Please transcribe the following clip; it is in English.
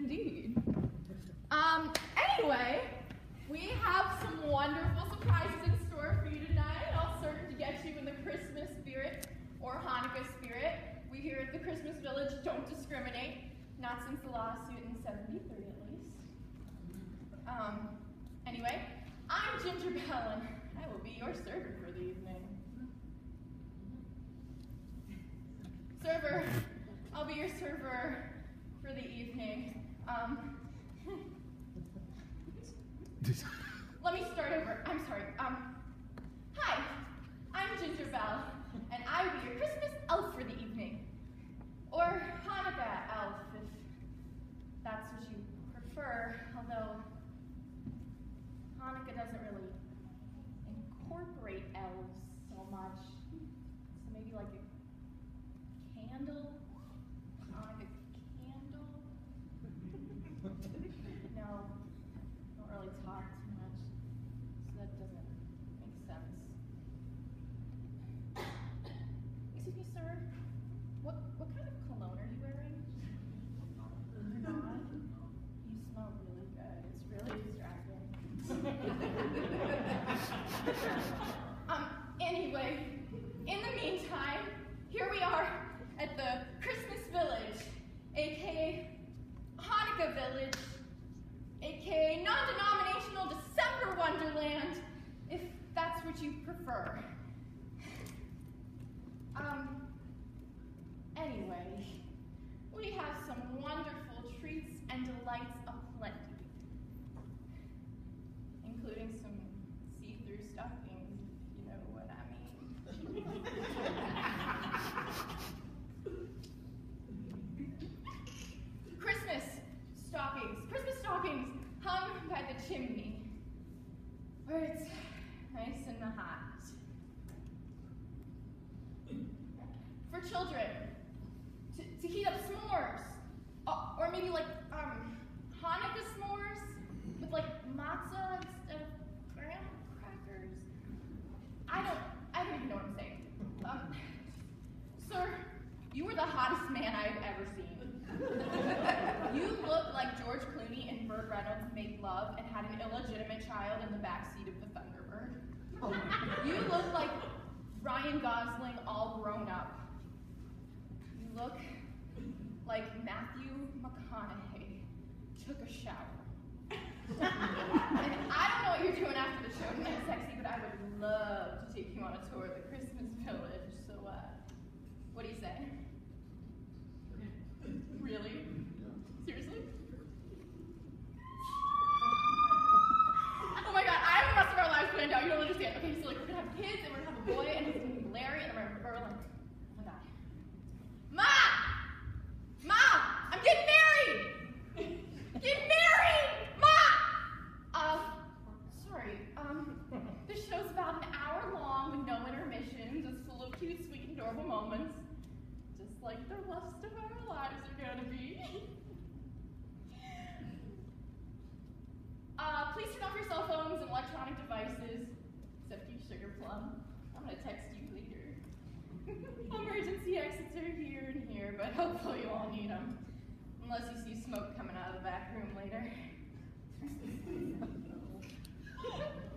indeed. Anyway, we have some wonderful surprises in store for you tonight, all certain to get you in the Christmas spirit or Hanukkah spirit. We here at the Christmas Village don't discriminate, not since the lawsuit in '73 at least. Anyway, I'm Ginger Bell, and I will be your server for the evening. Server, I'll be your server for the evening. Let me start over. I'm sorry. Hi, I'm Ginger Bell, and I will be your Christmas elf for the evening. Or Hanukkah elf, if that's what you prefer, although Hanukkah doesn't really incorporate elves so much. So maybe like a candle? Hanukkah candle? No, don't really talk too much, so that doesn't make sense. Excuse me, sir. What kind of cologne are you wearing? God, you smell really good. It's really distracting. Anyway, in the meantime, here we are at the Christmas Village, aka Hanukkah Village, aka non-denominational December Wonderland, if that's what you prefer. Anyway, we have some wonderful treats and delights aplenty, including some see-through stuffings, if you know what I mean. Christmas stockings hung by the chimney, where it's nice and hot. For children, to heat up s'mores, or maybe like Hanukkah s'mores with like matzah instead of graham crackers. I don't even know what I'm saying. Sir, you were the hottest man I've ever seen. You look like George Clooney and Burt Reynolds made love and had an illegitimate child in the backseat of the Thunderbird. You look like Ryan Gosling all grown up. You look like Matthew McConaughey took a shower. And I don't know what you're doing after the show tonight, Sexy, but I would love to take you on a tour of the Christmas Village. So, what do you say? Really? Seriously? Oh my God, I have the rest of our lives planned out. You don't understand. Okay, so like we're gonna have kids, and we're gonna have a boy, and his name is Larry, and we're like, oh my God. Mom! I'm getting married! Getting married! Mom! Sorry, this show's about an hour long with no intermissions. It's full of cute, sweet, adorable moments. Just like the rest of our lives are gonna be. Please turn off your cell phones and electronic devices, except you, Sugar Plum. I'm gonna text you later. Emergency exits are here and here, but hopefully you won't need them. Unless you see smoke coming out of the back room later.